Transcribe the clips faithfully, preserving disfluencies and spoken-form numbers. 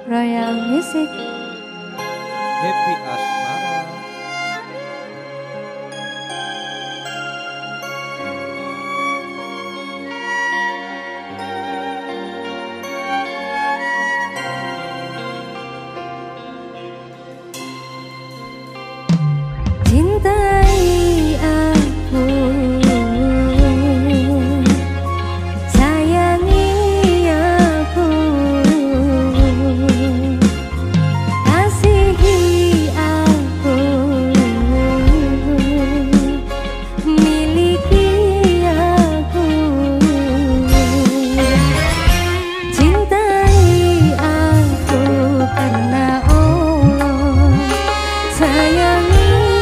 Royal Music. Happy Asmara. Cintai aku, sayangi aku, kasihi aku, miliki aku. Cintai aku karena Allah, sayangi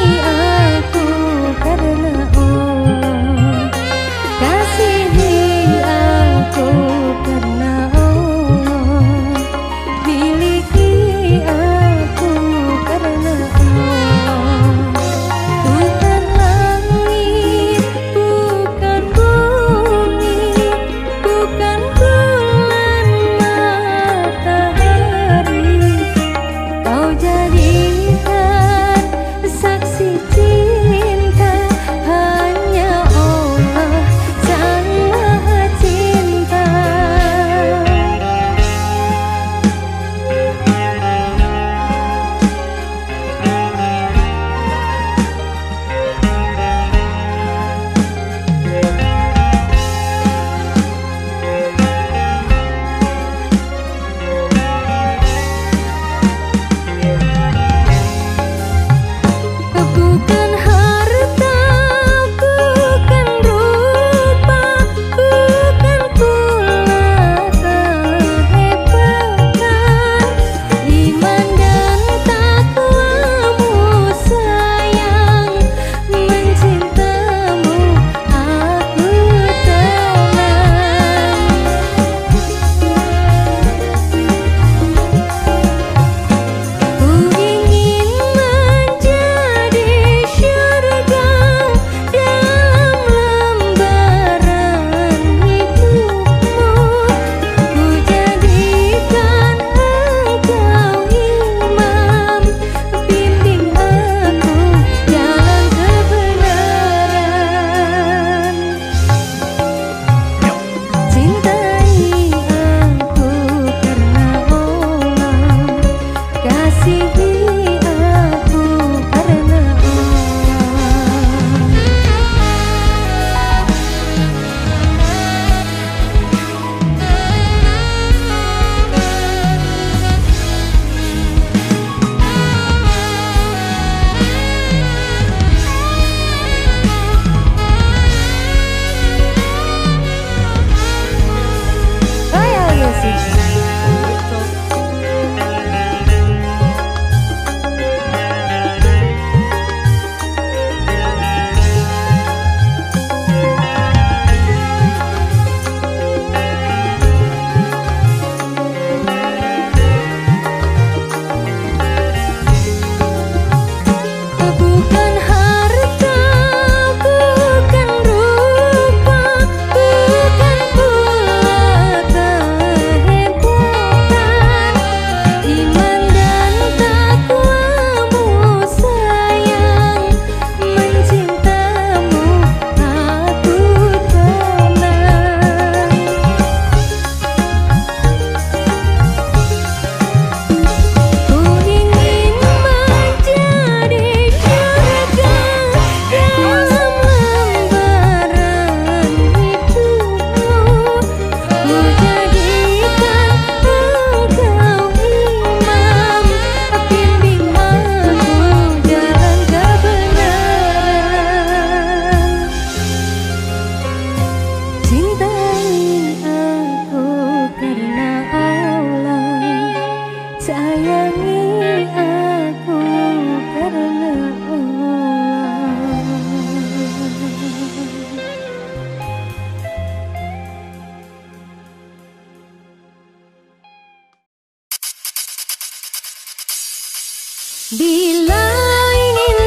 bila ingin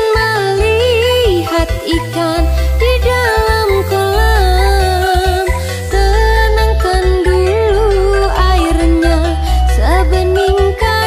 melihat ikan di dalam kolam, tenangkan dulu airnya sebeningkan.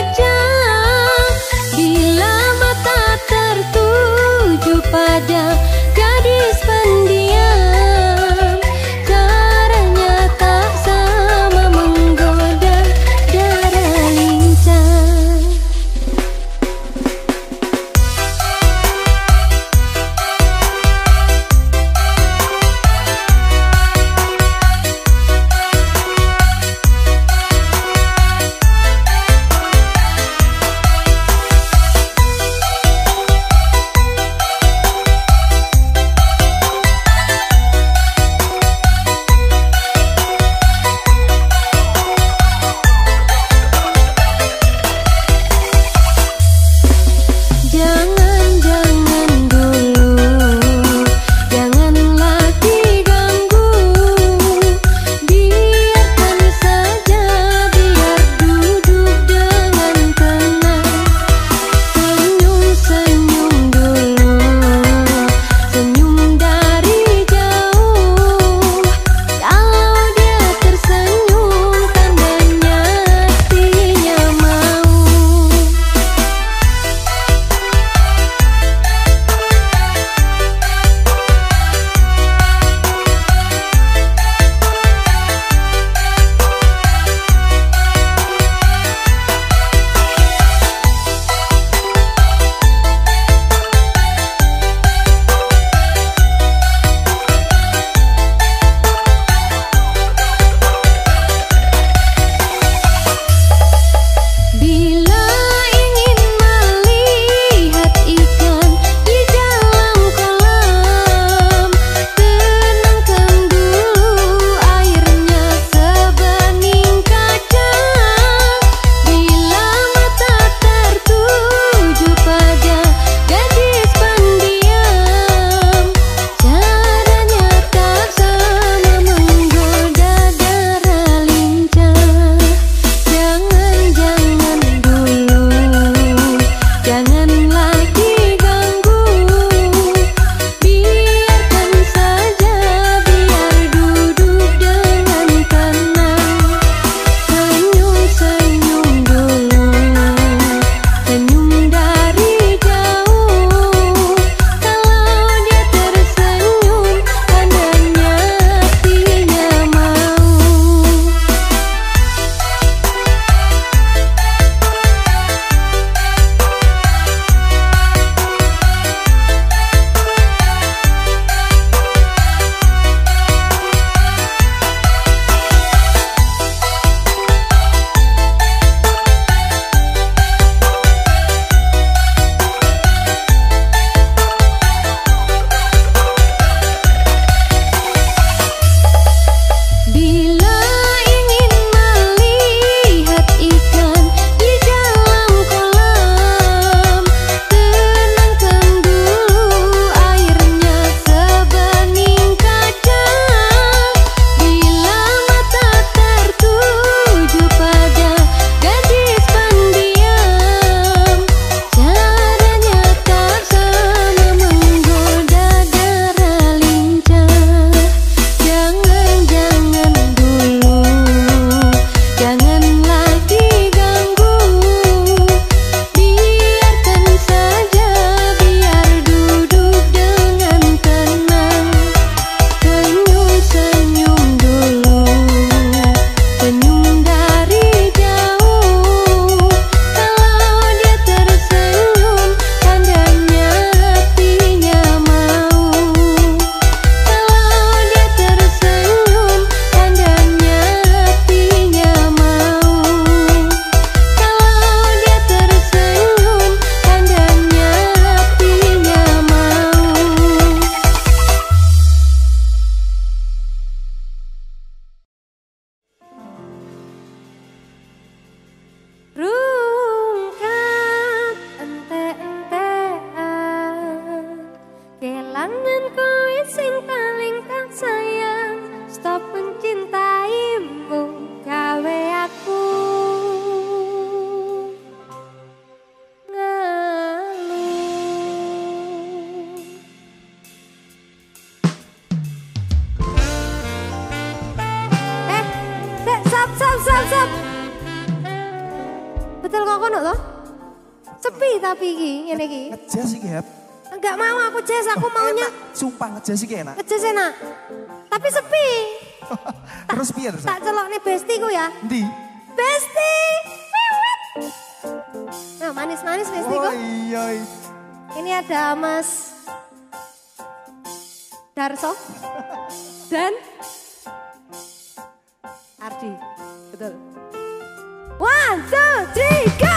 sep. Betul kok kono toh? Sepi tapi iki ngene iki. Ngejazz iki, Hep. Enggak mau aku jazz, aku maunya Sumpah ngejazz iki enak. ngejazz enak. Tapi sepi. Terus piye terus? Tak celok nih bestiku ya. Ndi? Besti. Nah, manis-manis bestiku. Oh iya. Ini ada Mas Darso dan Ardi. Betul. One, two, three, go!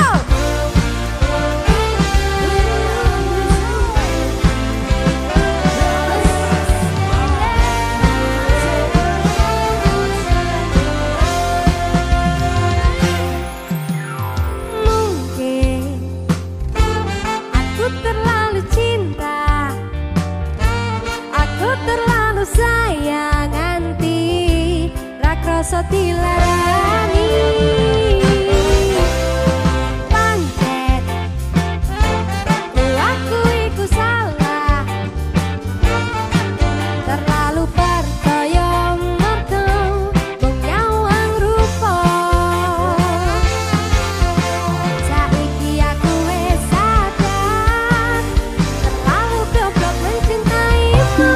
Sayang nganti ra krasa dilarani pancet aku iku salah terlalu percaya mergo wong nyawang rupa saiki aku wis sadar terlalu goblok mencintaimu.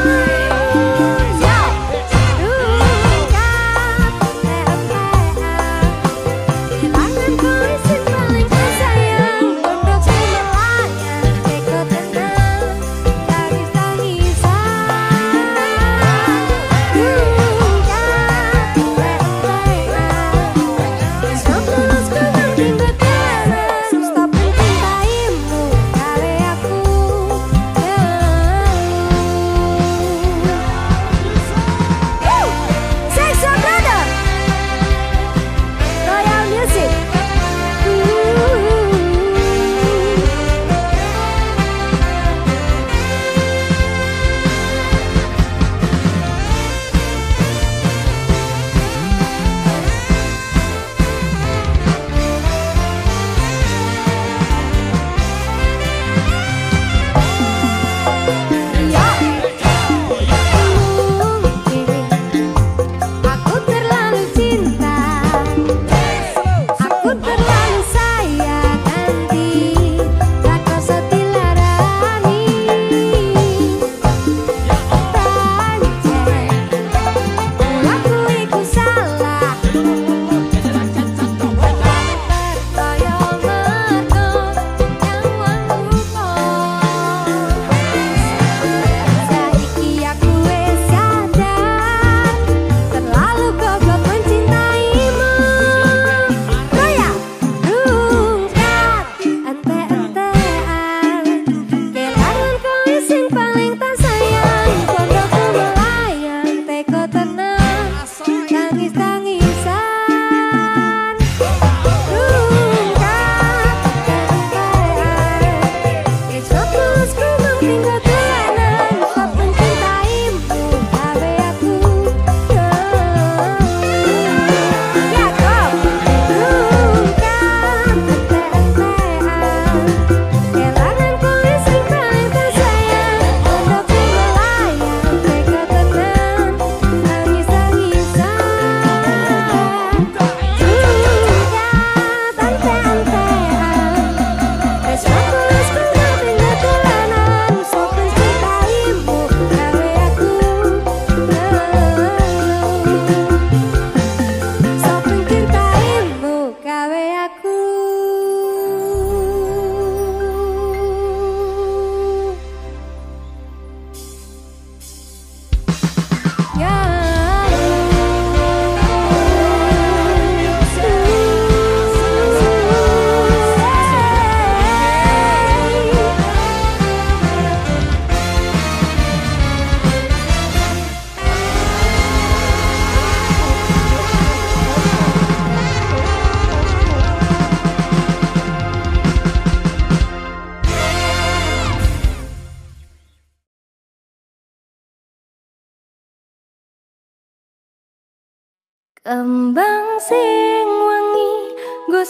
Kembang sing wangi go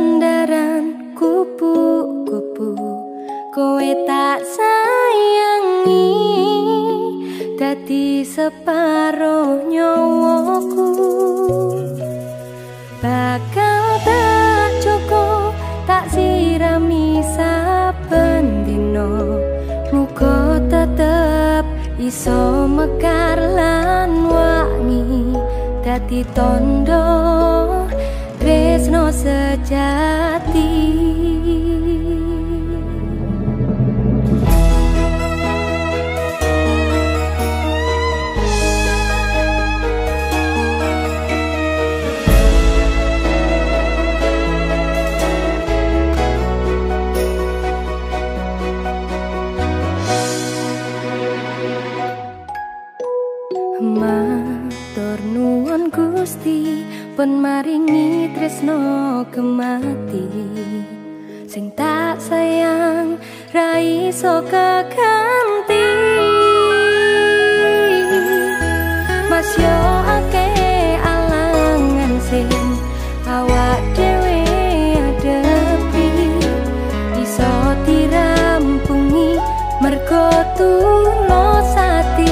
sandaran kupu-kupu kowe tak sayangi dadi separo nyawaku bak dadi tondo tresno sejati. Matur nuwun Gusti pun maringi tresno kemati sing tak sayang ra iso keganti. Mas yo akeh alangan sing awak dhewe adepi iso dirampungi mergo tulus ati.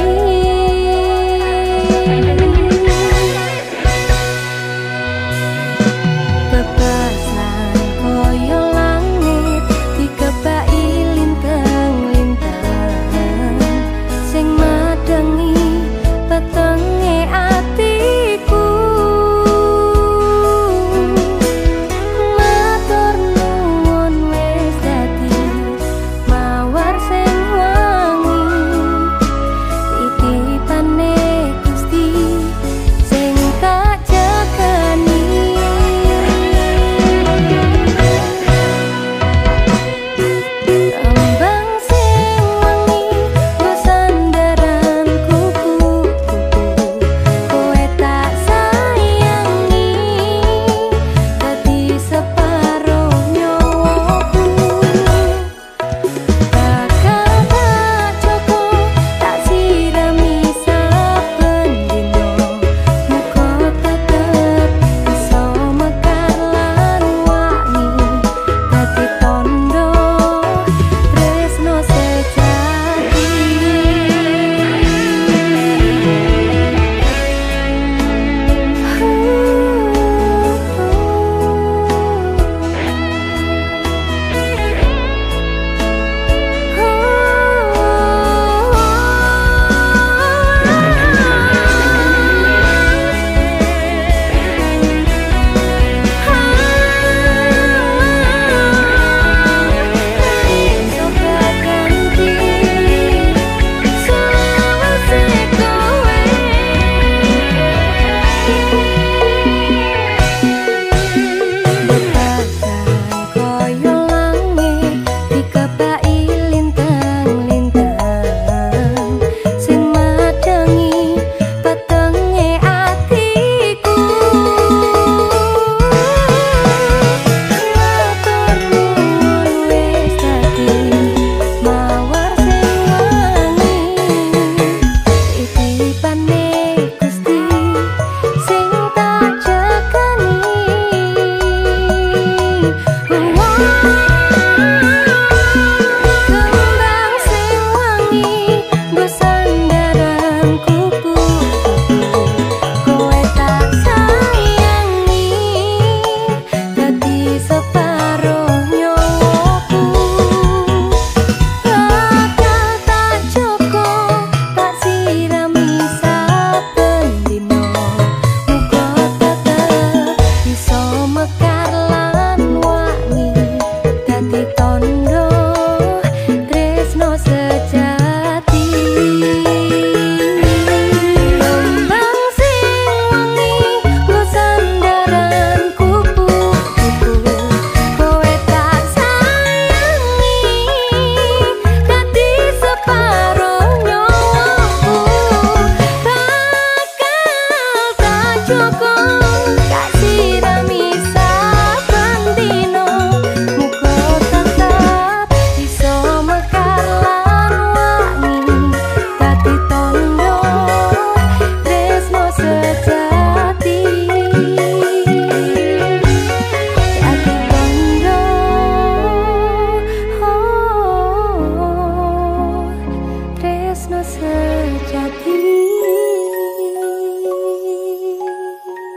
Sejati.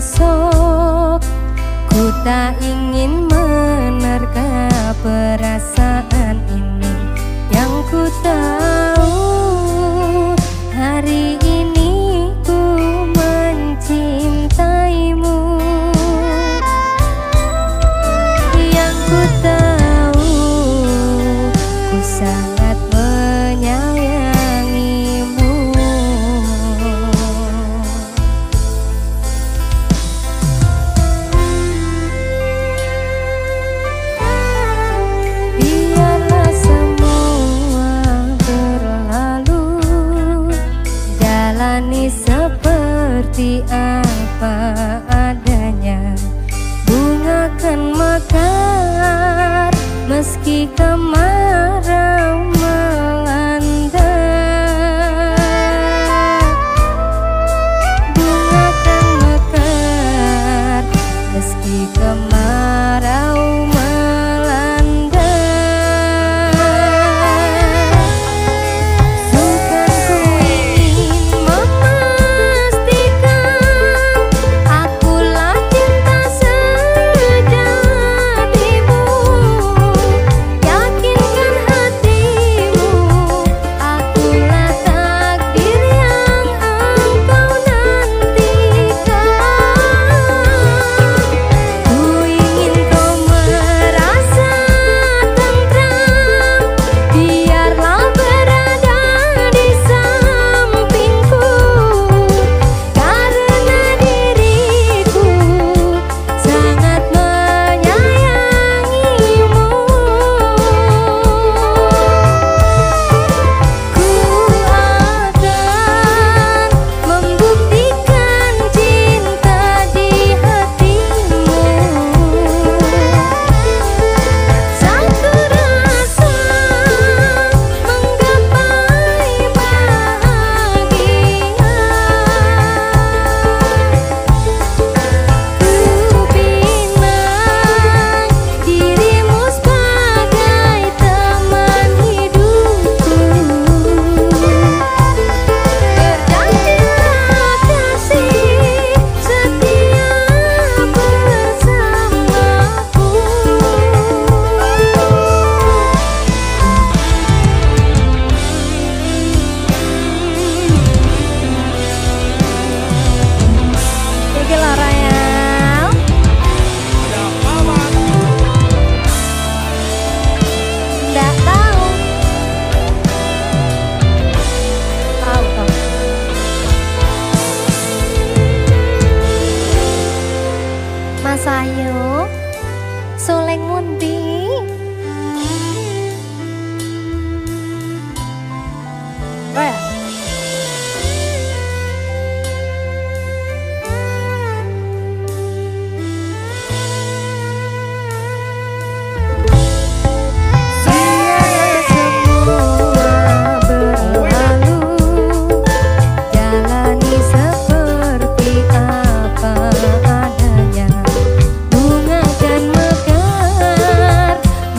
esok. Ku tak ingin menerka perasaan ini. Yang ku tahu hari ini ku mencintaimu. Yang ku tahu ku sangat menyayangimu. Biarlah semua berlalu, jalani seperti apa adanya. Bunga kan mekar meski kemarau melanda. Bunga kan mekar meski kemarau melanda. Bukan ku ingin memastikan akulah cinta sejatimu. Yakinkan hatimu, akulah takdir yang engkau nantikan. Ku ingin kau merasa tentram, biarlah berada di sampingku. Karena diriku sangat menyayangimu. Ku akan membuktikan cinta di hatimu. Satu rasa menggapai bahagia. Ku pinang dirimu sebagai teman hidupku. Berjanjilah kasih setia bersamaku. Iki lho Rayal. Nggak tahu. Tahu toh. Mas Ayu, suling mundi. Rayal. Biarlah semua berlalu, jalani seperti apa adanya. Bunga kan mekar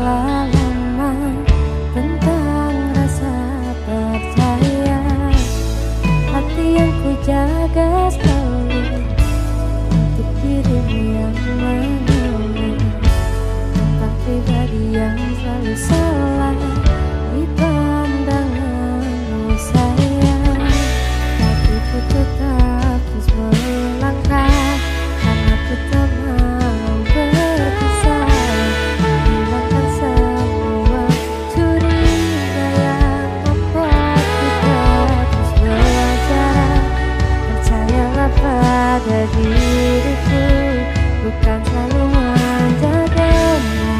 lama tentang rasa percaya. Hati yang ku jaga selalu untuk dirimu yang menunggu. Tentang pribadi yang selalu salah di pandanganmu sayang. Tapi ku tetap terus melangkah karena ku tak mau berpisah. Hilangkan semua curiga yang membuat kita terus belajar. Percayalah pada diriku, bukan selalu menjagamu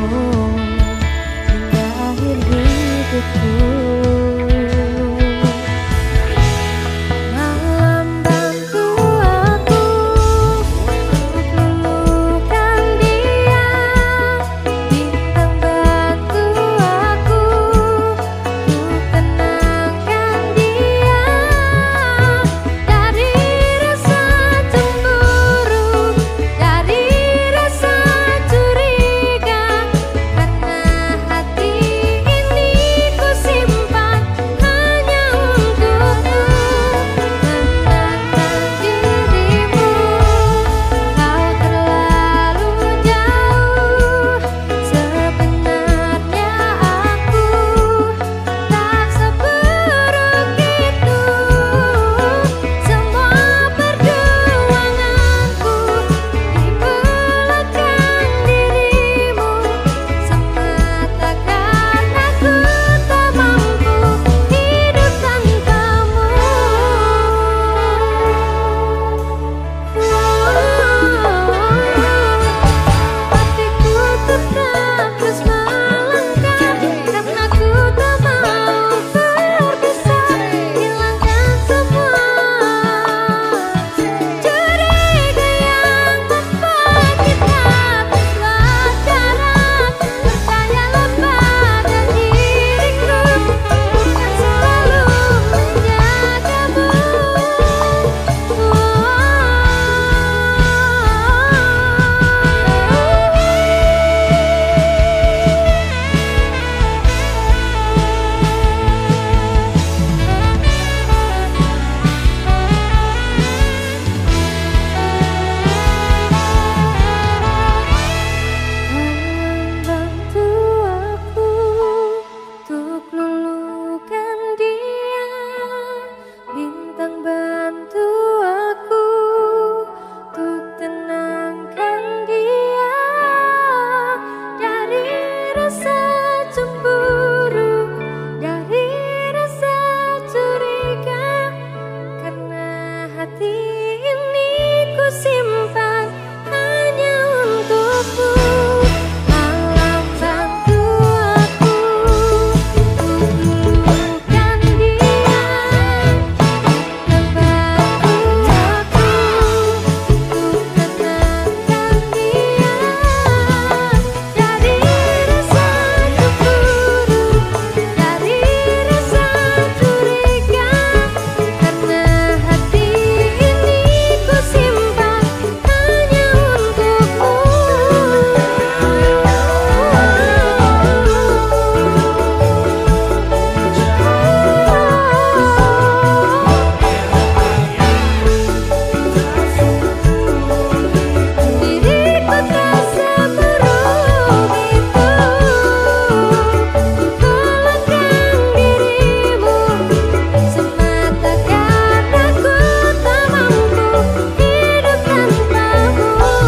hingga akhir hidupku. Malam bantu aku untuk luluhkan dia, bintang bantu aku untuk tenangkan dia dari rasa cemburu, dari rasa curiga. Karena hati ini ku simpan hanya untukmu. Menantang dirimu, kau terlalu jauh. Sebenarnya aku tak seburuk itu. Semua perjuanganku di belakang dirimu, semata karena ku tak mampu hidup tanpamu. Hatiku tetap terus melangkah karena ku tak mau berpisah. Hilangkan semua curiga yang membuat kita terus jarak. Percayalah pada diriku, bukan selalu menjagamu. Bantu aku untuk luluhkan dia, bintang bantu aku untuk tenangkan dia dari rasa cemburu, dari rasa curiga. Karena hati ini ku simpan hanya untukmu. Malam bantu aku untuk luluhkan dia, bintang bantu aku untuk tenangkan dia dari rasa cemburu, dari rasa curiga. Karena hati ini ku simpan hanya untukmu. Diriku tak seburuk itu. Belakang dirimu, semata karena ku tak mampu hidup tanpamu.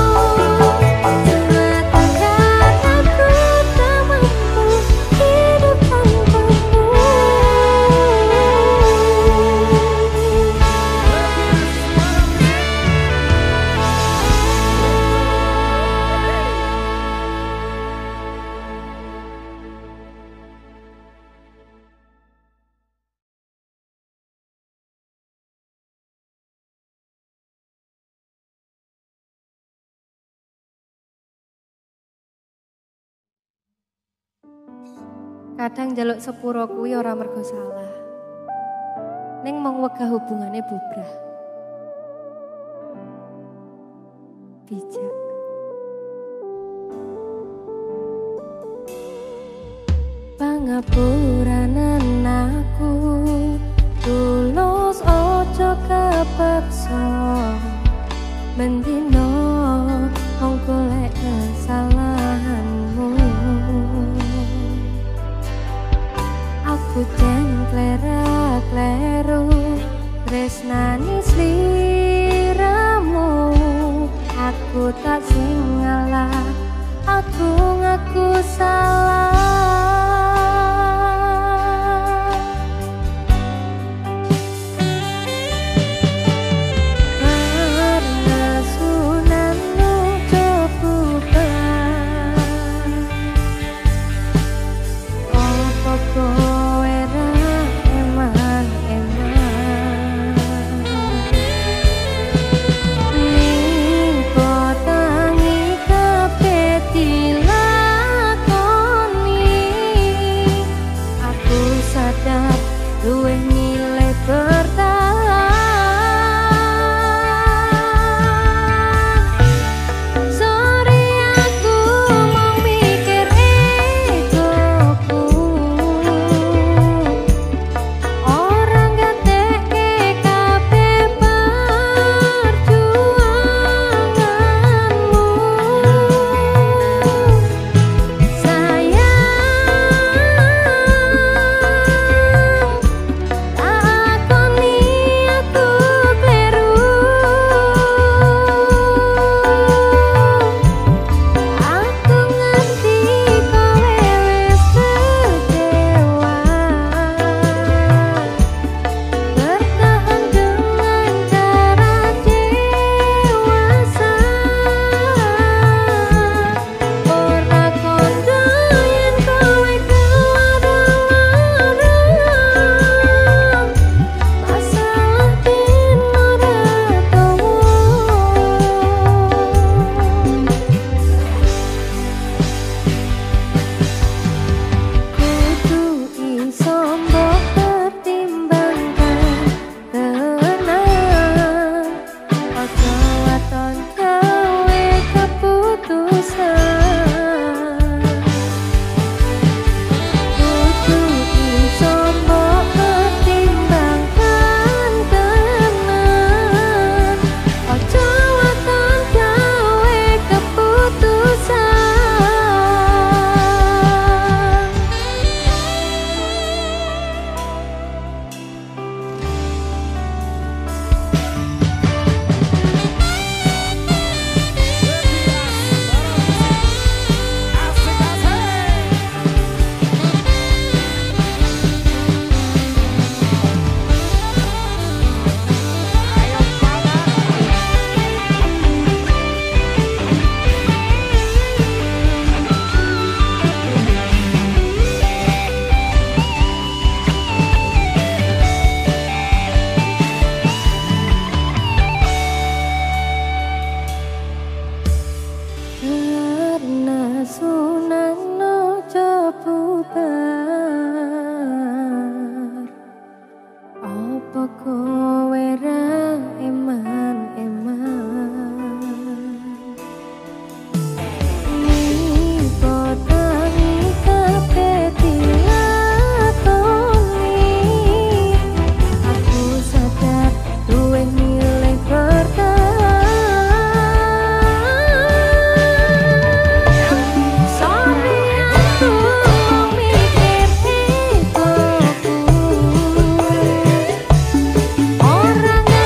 Semata karena ku tak mampu hidup tanpamu. Kadang njaluk sepuro kuwi ora mergo salah, ning mung wegah hubungane bubrah. Bijak. Pangapuranan aku tulus ojo kepeksa bendino wong golek kesalahanmu. Aku jan klera-kleru tresnani sliramu. Aku tak sing ngalah, aku ngaku salah. Orang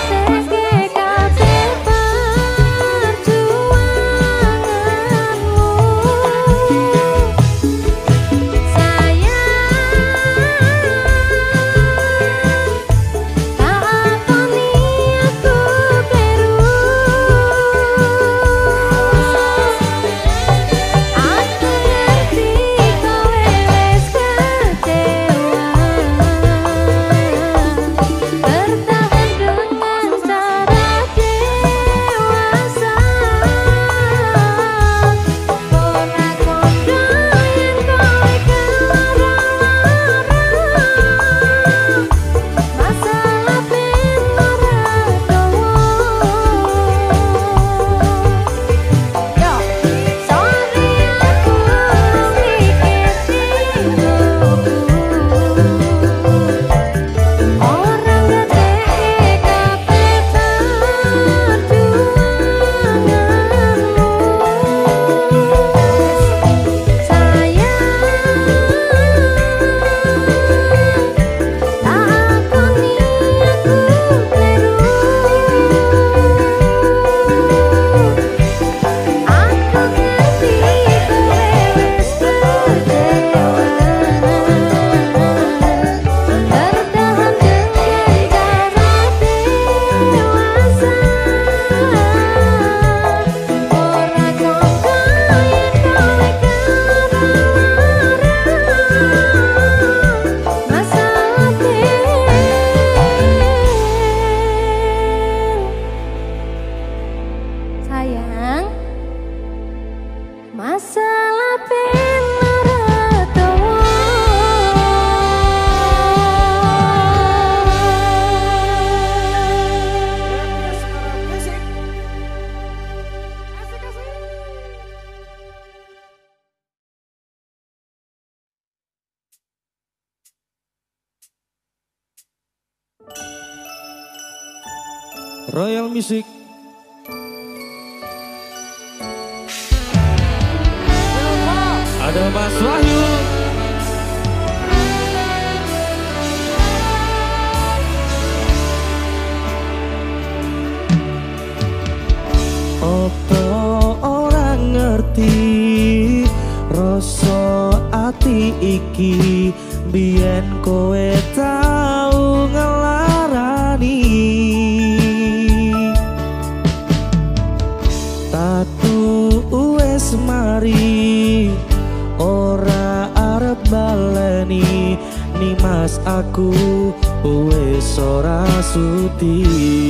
Royal Music. Ada Mas Wahyu. Opo orang ngerti rasa ati iki biyen kowe tau ngelarani tatu wes mari ora arep baleni ni mas aku wes ora sudi.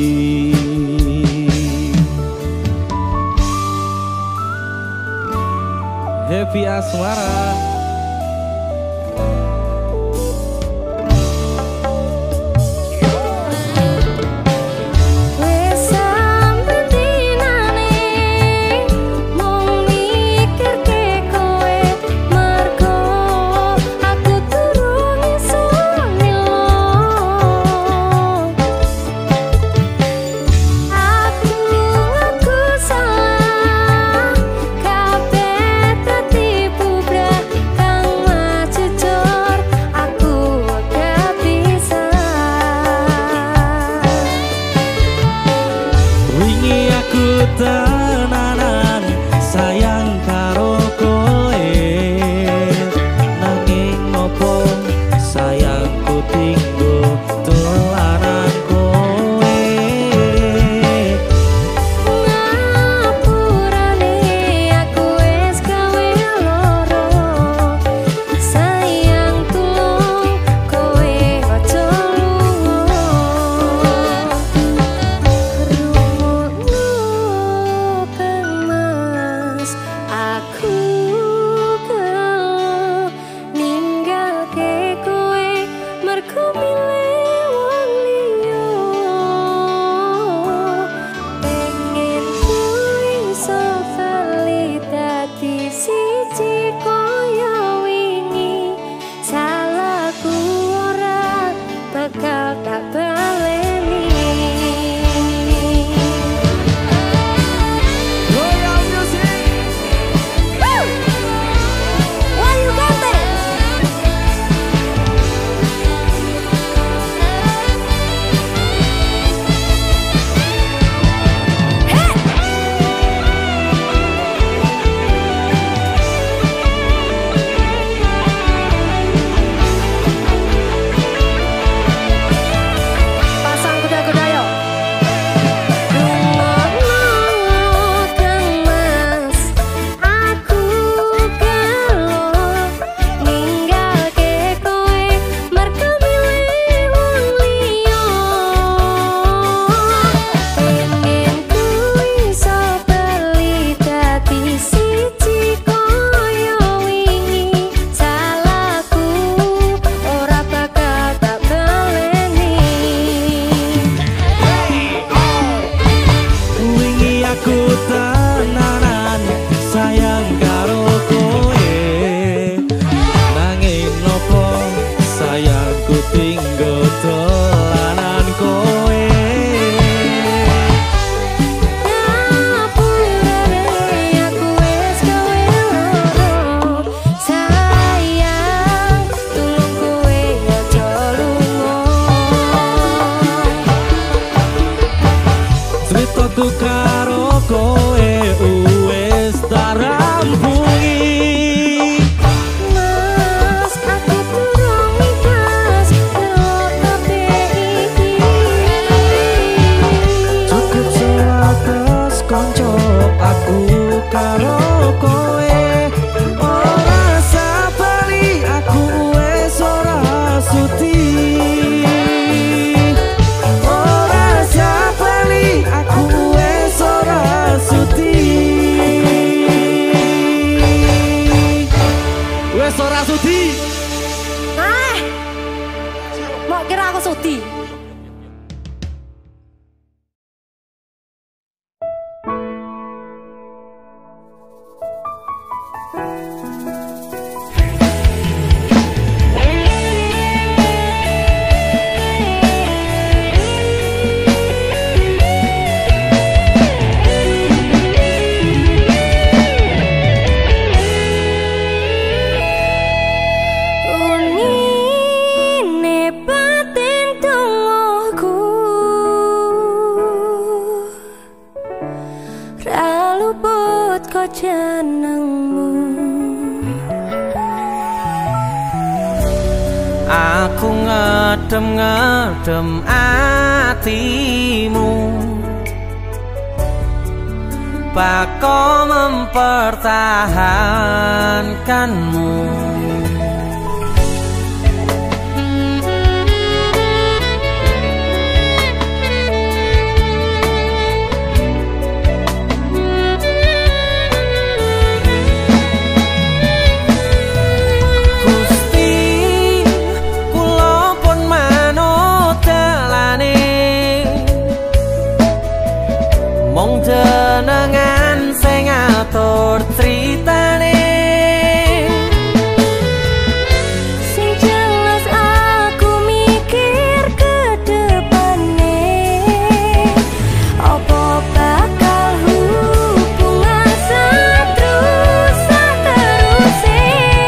Happy Asmara. Tenanan sayang karo koe nanging ngopo sayangku tinggo tulanan koe ngapurane aku wis gawe loro sayang tulung koe aja lunga aku gelo ninggalke kowe mergo milih wong liya pengen kowe iso bali dadi siji kaya wingi salahku ora bakal tak baleni. Aku karo kowe wis tarampungi Mas aku durung ikhlas karo kabeh iki cukup sewates konco aku karo kowe ora sabari aku wis ora sudi ora sabari aku ora sudi. Ah, mau kira aku sudi? ngedem-ngedem atimu, bako mempertahankanmu. Jenengan sing ngatur critane, sing jelas aku mikir ke depane, apa bakal hubungan seterus seterusé.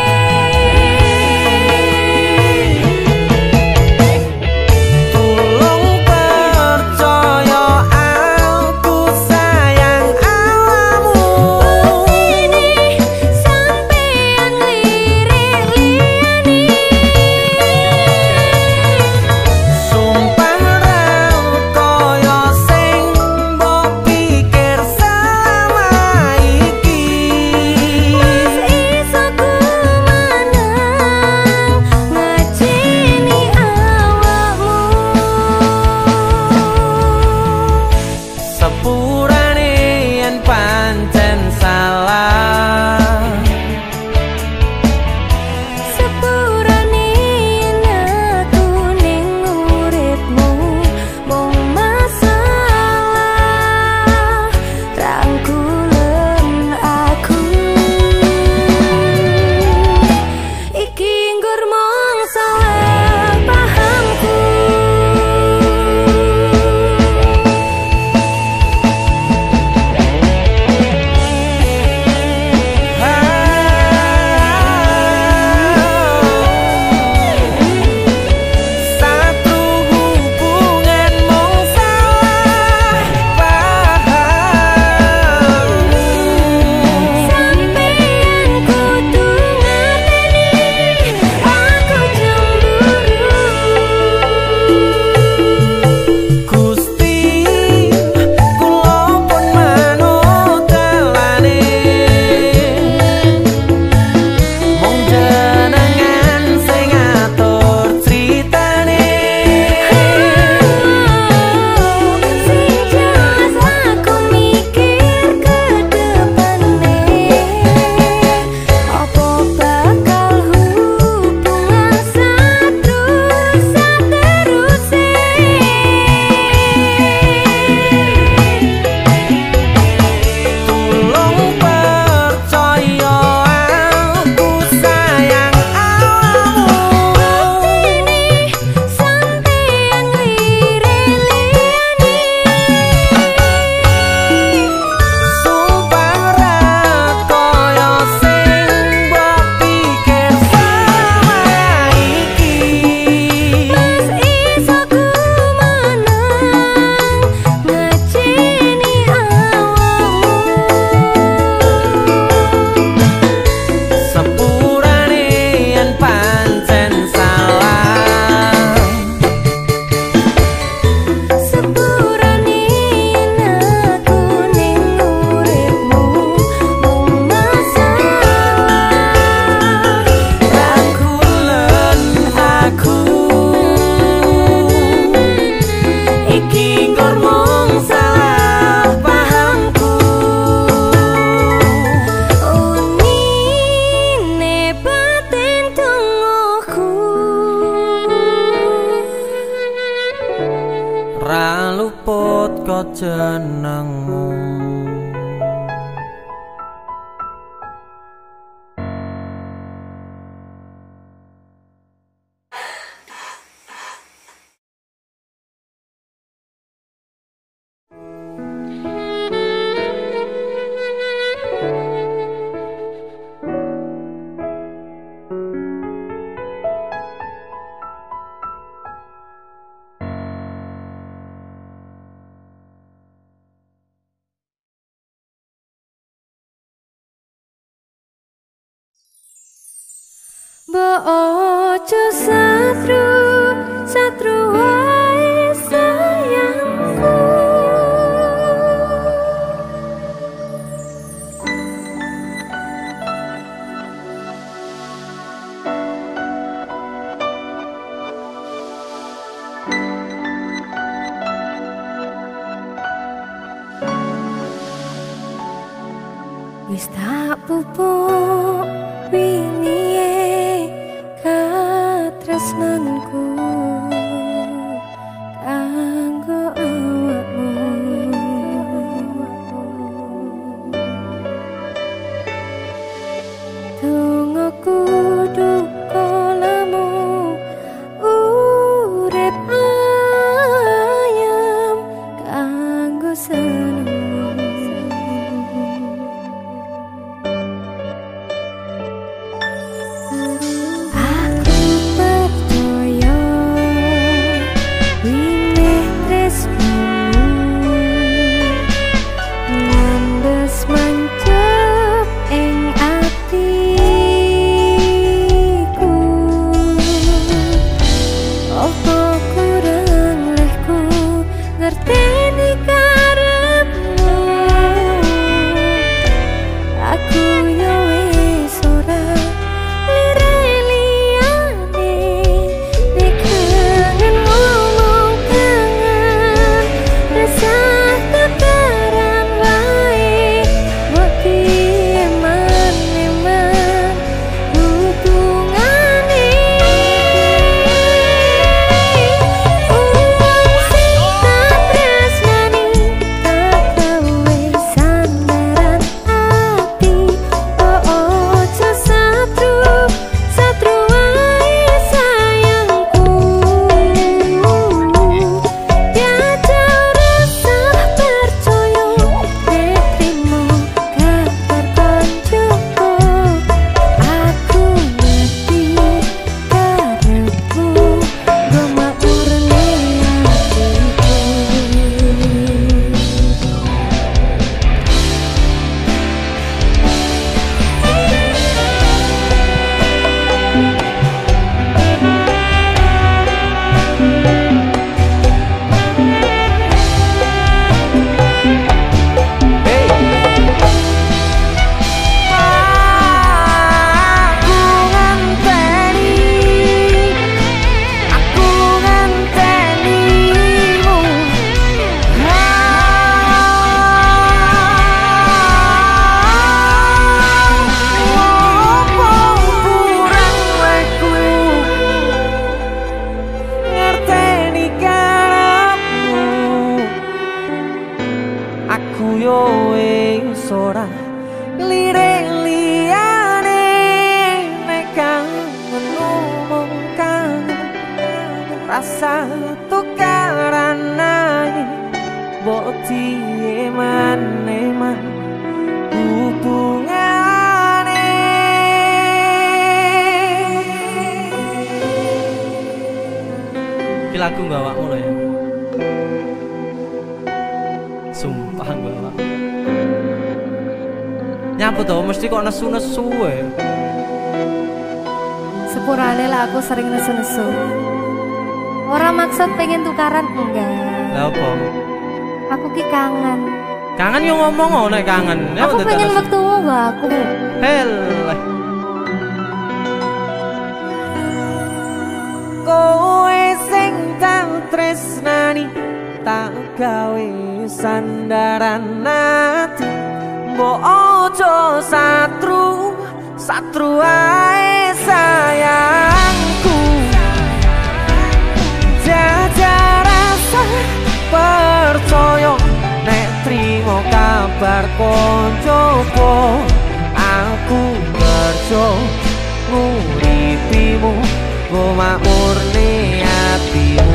Tolong percaya jenengmu. Mbok ojo satru wis tak pupuk wingi katresnanku kanggo awakmu. Tungoku duka lamu urip ayam kanggo seneng. Rasa tukaran naik boti eman-eman hubungane. Iki lagu gak awakmu lho ya. Sumpah gak awak. Nyapa to mesti kok nesu-nesu ya. Sepurane lah aku sering nesu-nesu. Orang maksud pengen tukaran enggak. Lah apa? Aku ki kangen. Kangen yo ngomong nek kangen. Aku pengen wektumu gak aku. Hel. Kowe sing tak tresnani tak gawe sandaran ati. Mbok ojo satru, satru ae sayangku. Jajak rasa percaya nek trimo kabar koncoku. Aku kerja nguripimu go makmurne atimu.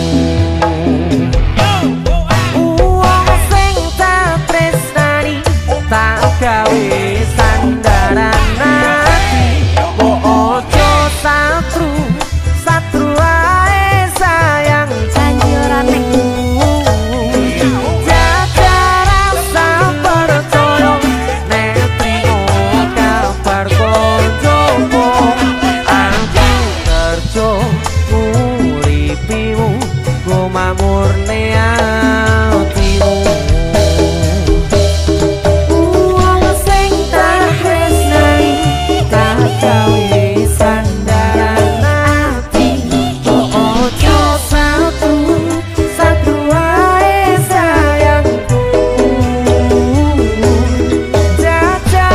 Wong sing tak tresnani tak gawe sandaran ati. Mbok ojo satru, satru ae sayang janji ora nek. Jaga rasa percaya nek trimo kabar koncoku. Aku kerja nguripimu go mamurne atimu. Wong sing tak tresnani tak gawe sandaran ati. Ojo satu satu ae sayangku. Jaga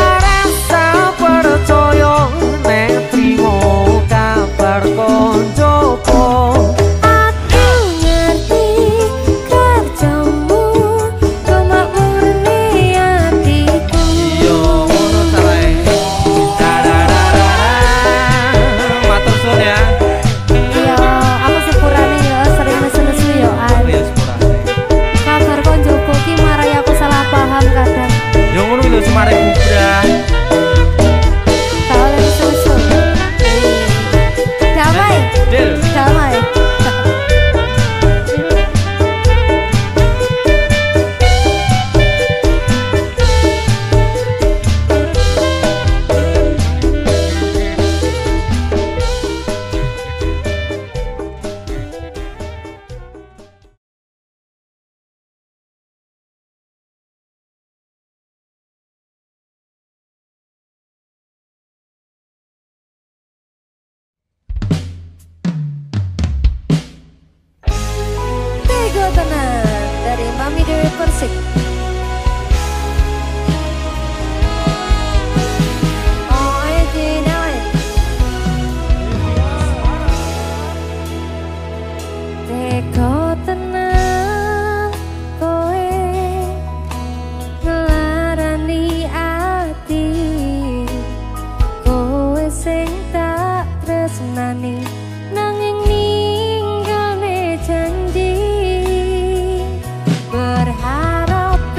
tenan dari Mami Dewi Persik. Oh aja nawe. Teko tenan kowe ngelarani ati, kowe sing tak tresnani nanging ninggalne janji, berharap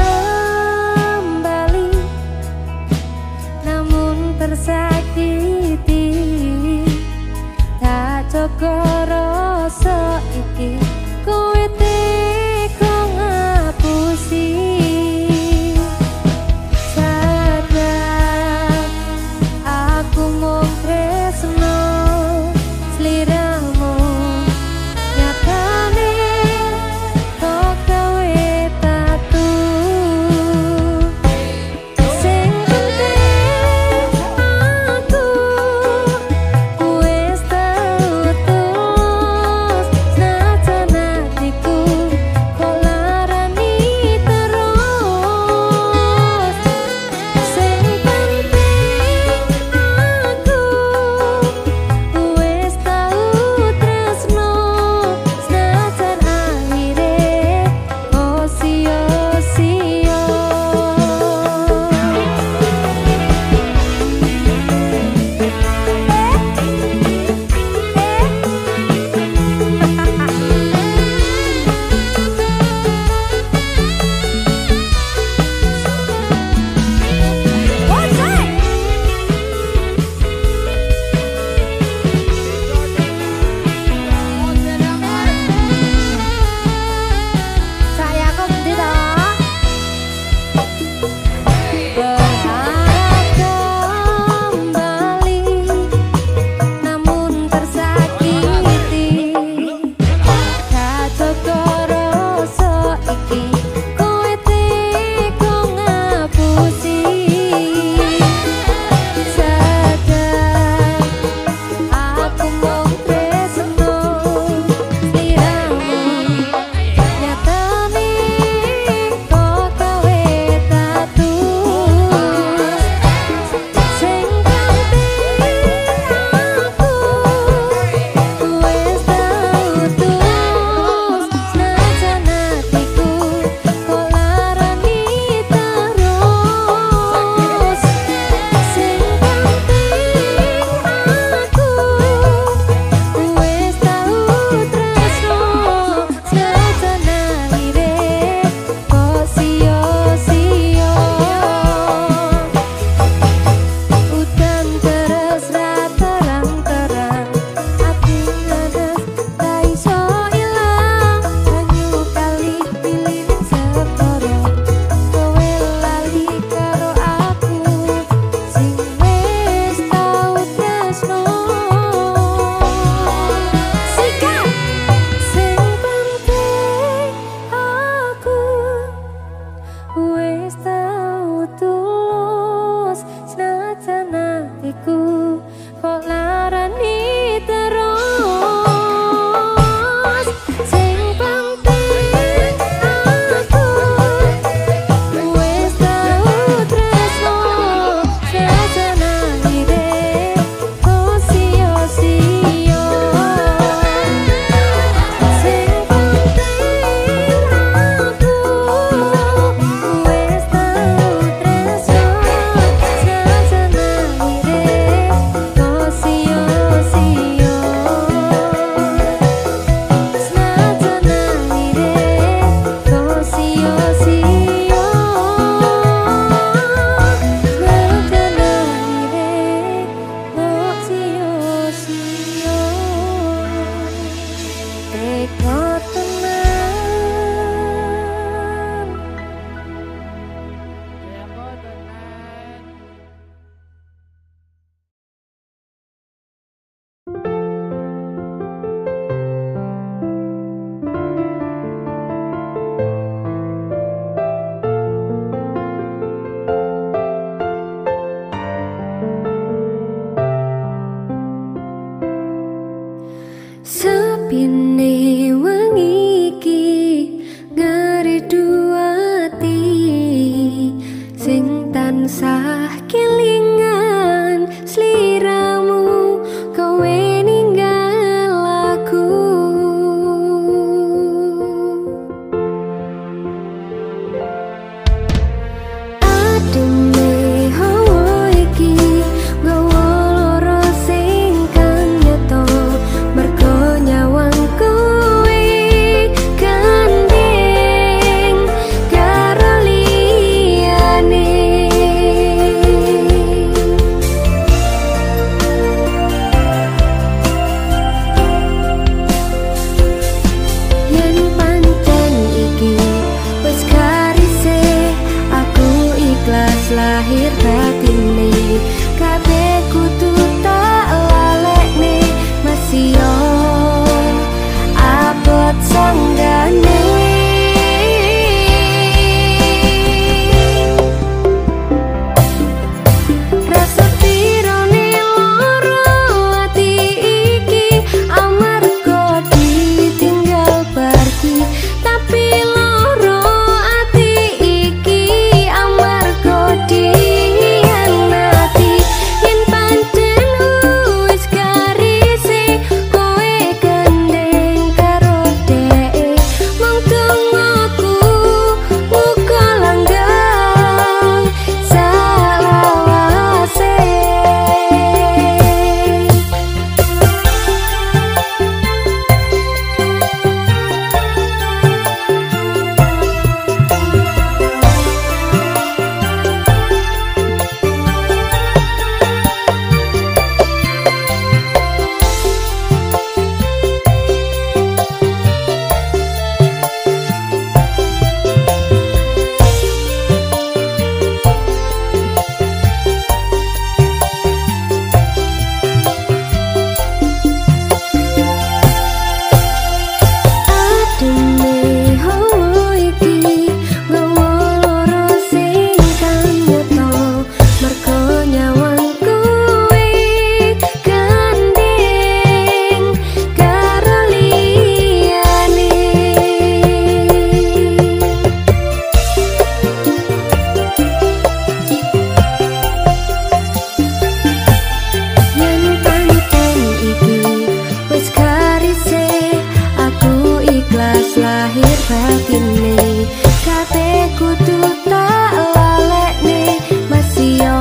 lahir batine kate kudu tak lalekne masih yo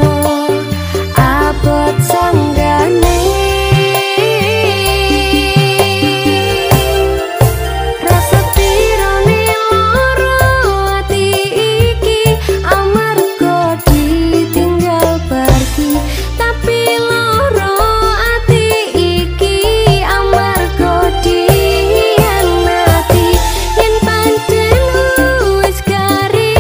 abot sanggane rasa tirone loro ati iki amarga ditinggal pergi tapi loro ati iki amarga dihianati yen pancen wis kari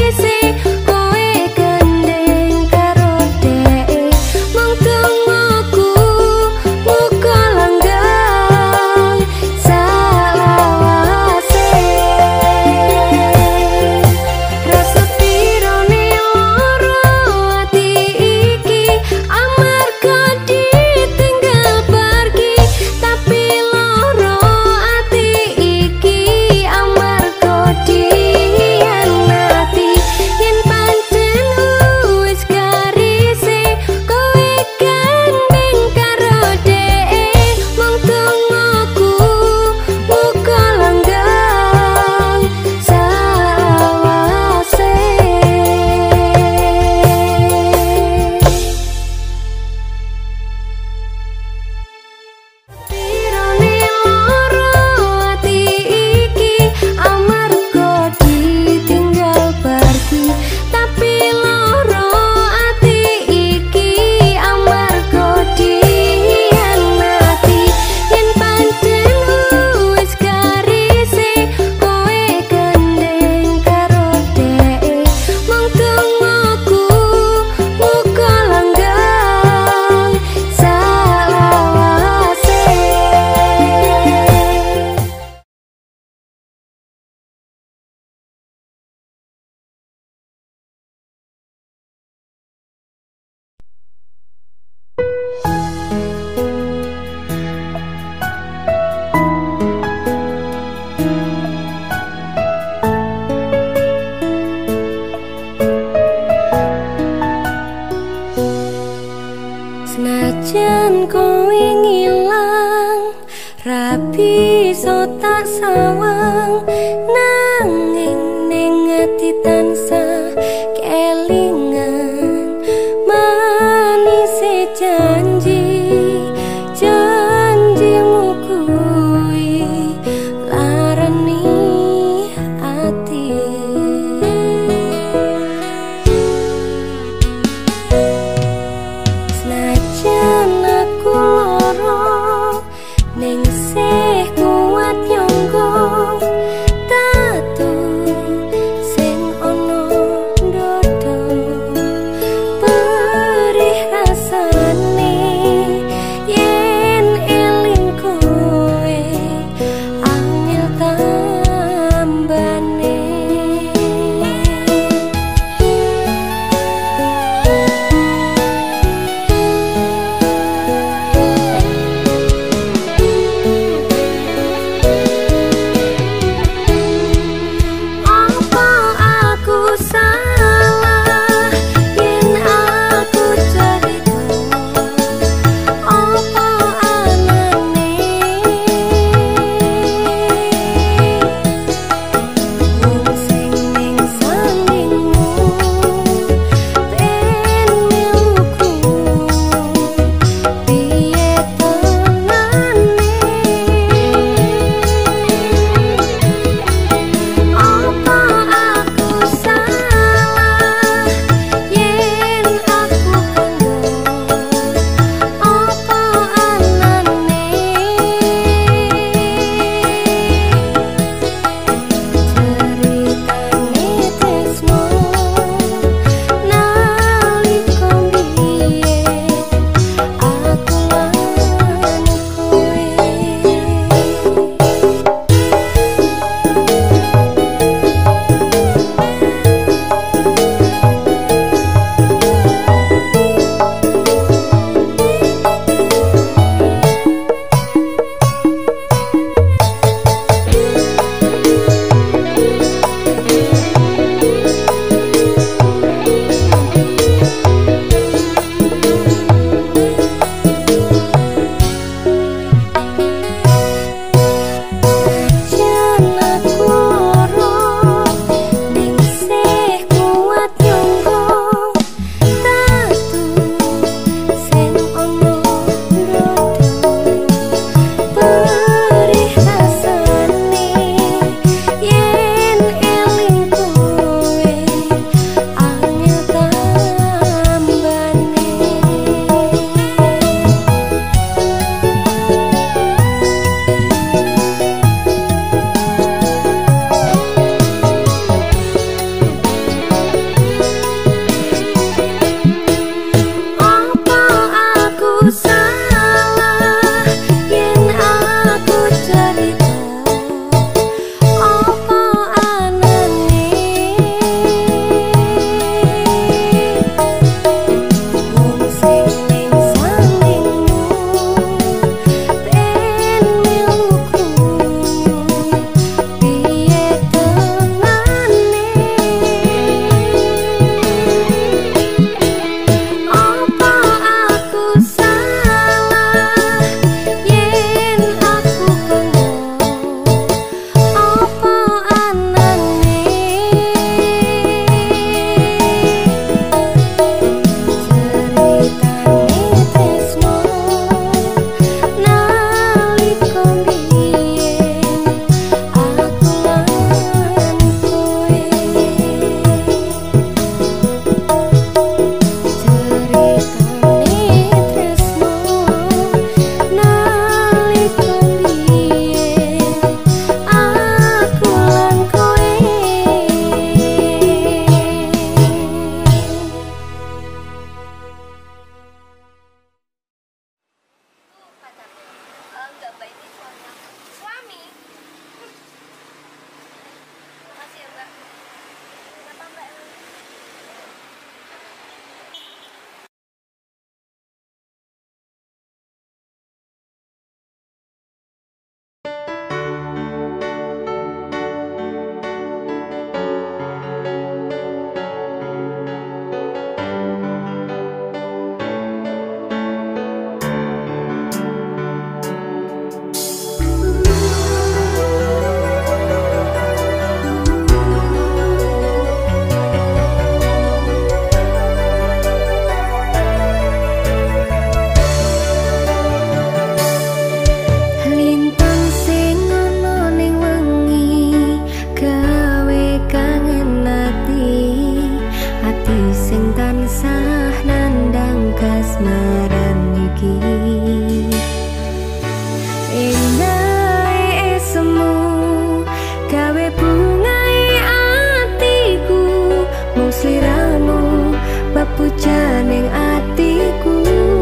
bungai atiku mung sliramu bepujaning atiku.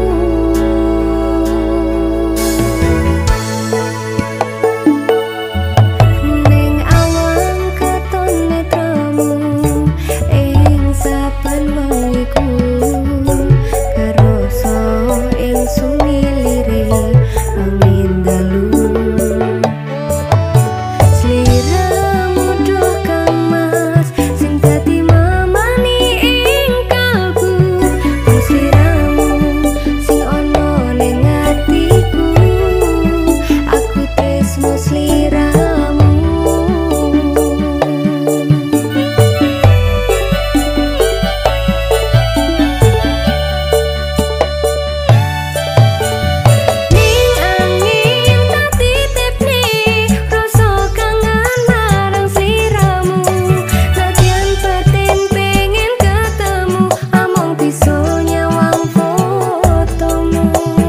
Ning awang katon netramu ing saben wengiku karoso ing sumilire angin dalu. Sliramu doh kang mas sing dadi mamani ing kalbu. Sliramu sing ono ning atiku aku tresno sliramu. Ning angin tak titipne rasa kangen marang sliramu. Latihan batin pengen ketemu among bisa nyawang fotomu.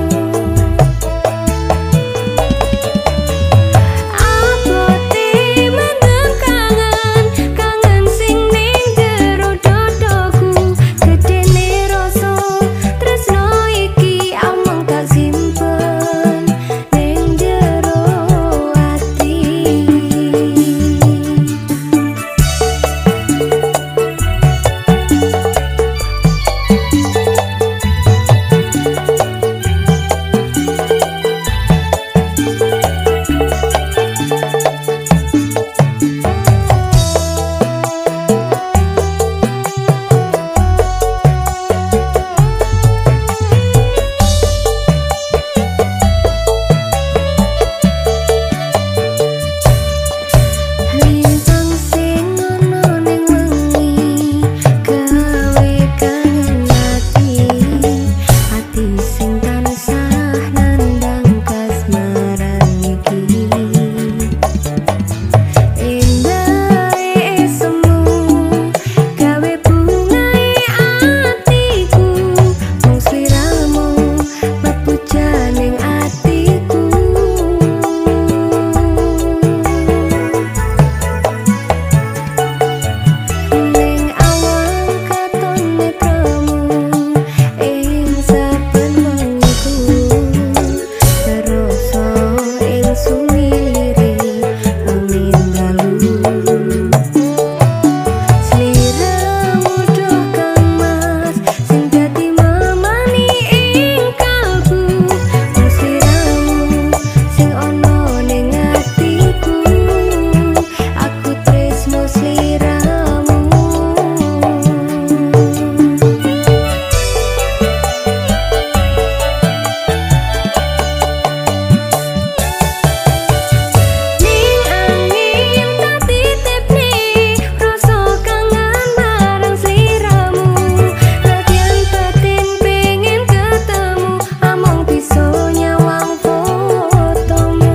Abote mendem kangen, kangen sing ning jero dodoku. Gedene rasa tresno iki among tak simpen ning jero ati. Lintang sing ono ning wengi gawe kangen ati. Ati sing tansah nandang kasmaran iki. Endahe esemu gawe bungai atiku mung sliramu bepujaning atiku. Ning awang katon netramu ing saben wengiku karoso ing sumilire angin dalu. Sliramu doh kang mas sing dadi mamani ing kalbu. Mung sliramu sing ono ning atiku aku tresno sliramu. Ning angin tak titipne rasa kangen marang sliramu. Latihan batin pengen ketemu among bisa nyawang fotomu.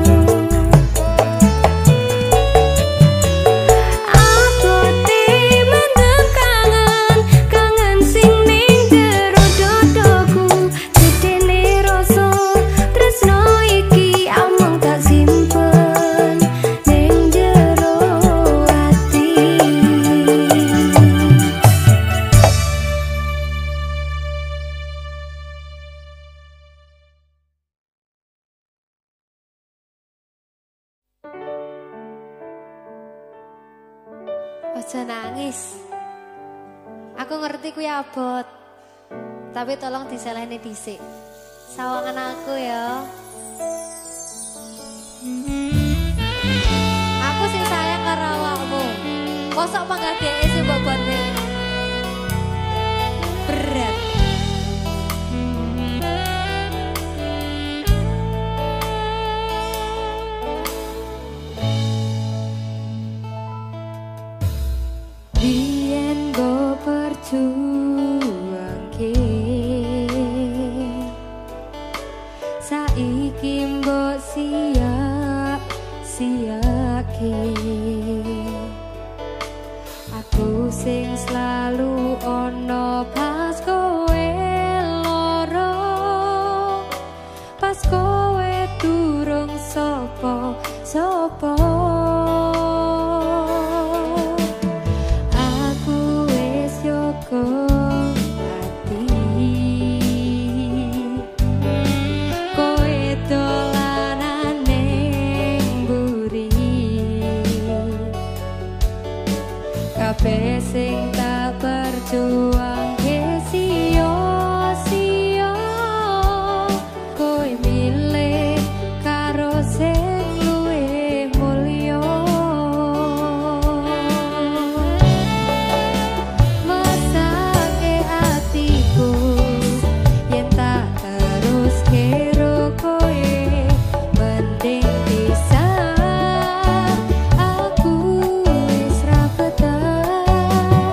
Abote mendem kangen, kangen sing ning jero dodoku. Gedene rasa tresno iki among tak simpen ning jero ati. Aja nangis. Aku ngerti kuwi abot. Tapi tolong diselehne dhisik. Sawangan aku ya. Aku sing sayang karo awakmu. Kosok panggadeke sing bobone berat. Biyen go perjuangke saiki mbok siap siake. Aku sing selalu ono pas kowe loro, pas kowe durung sapa-sapa. kabeh sing tak berjuang ke sia-sia kowe milih karo sing luwih mulya mesake atiku yen tak terus karo kowe mending pisah aku wis ra betah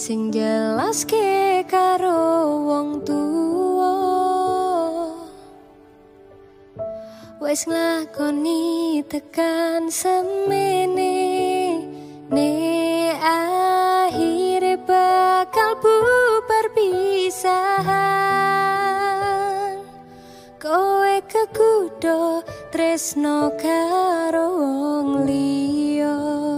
sing jelaske karo wong tuwa wis nglakoni tekan semene ne akhire bakal bubar pisahan kowe kekudo tresno karo wong liya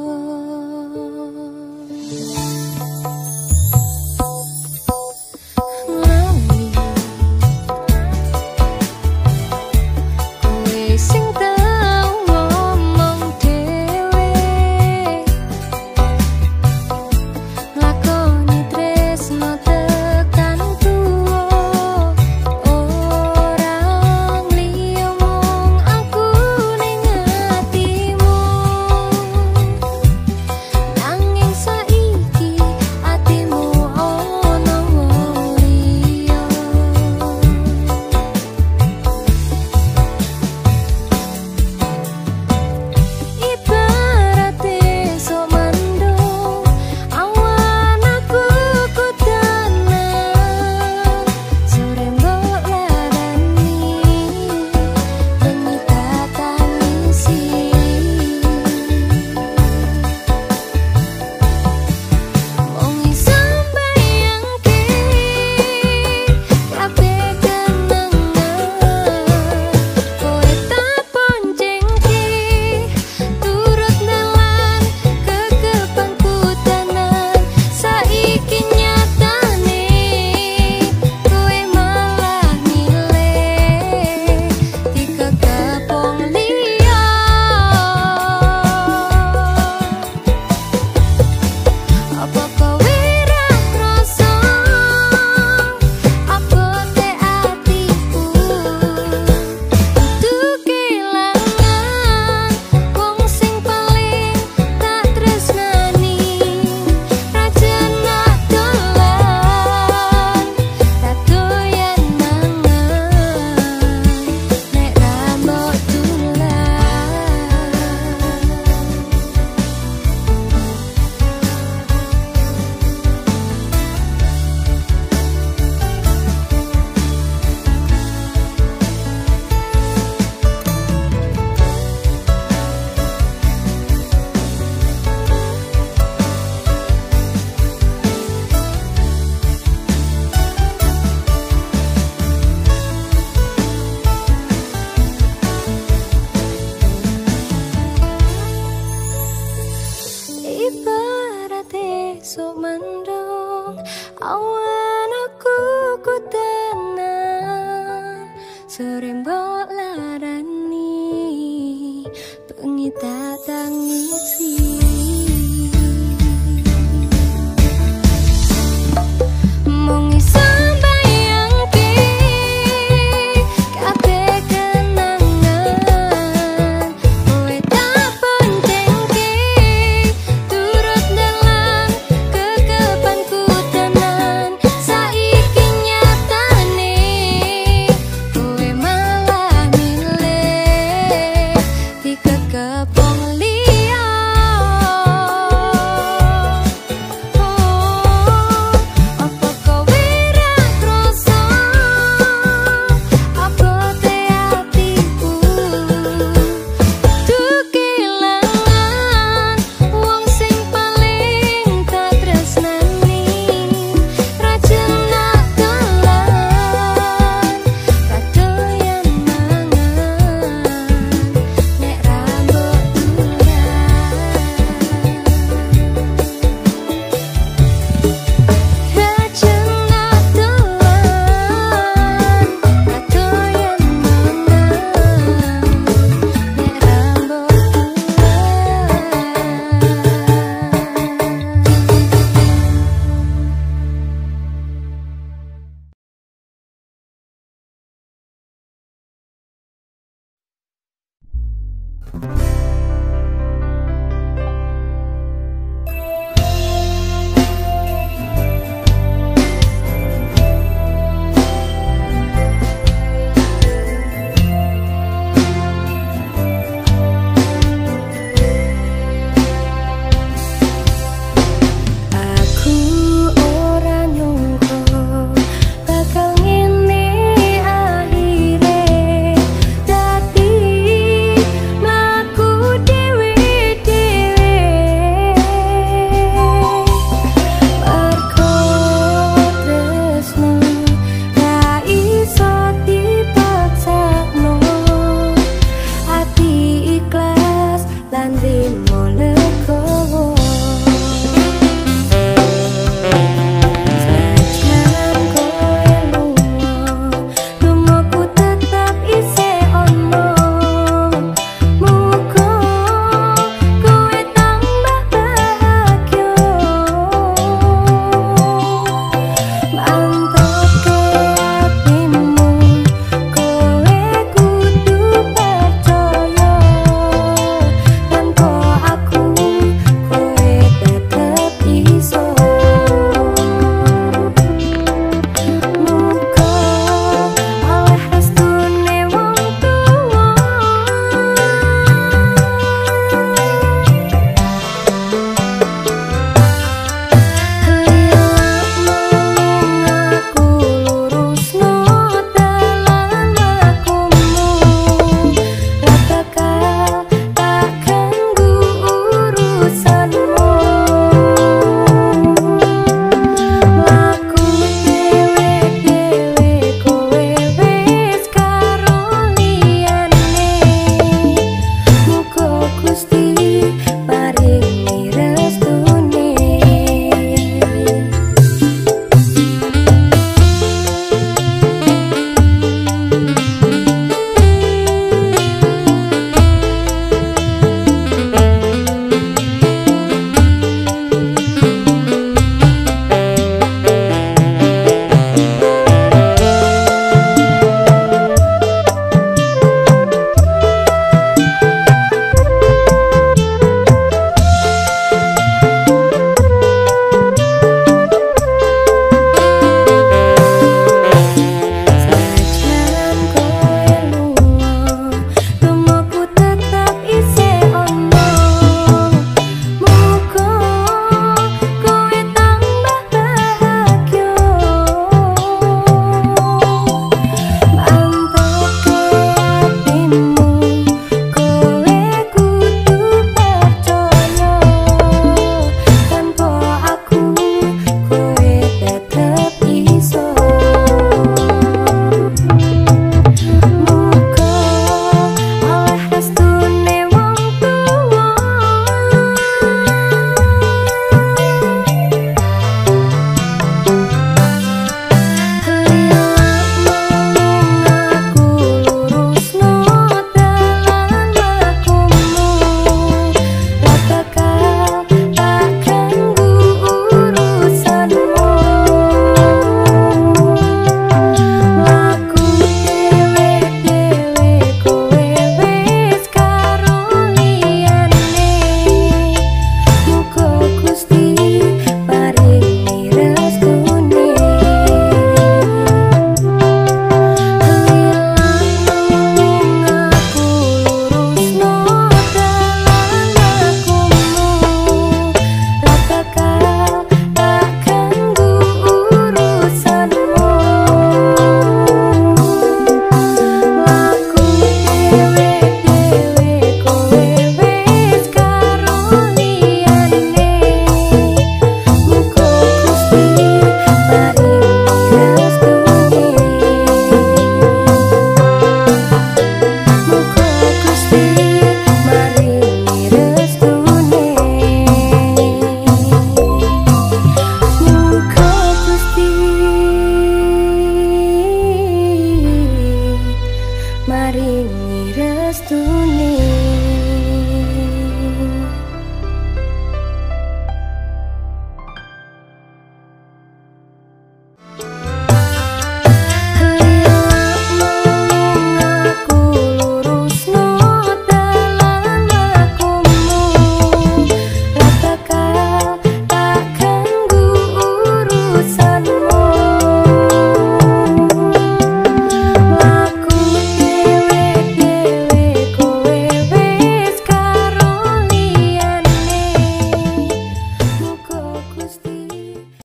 sok mendung awan aku ku tenang serembang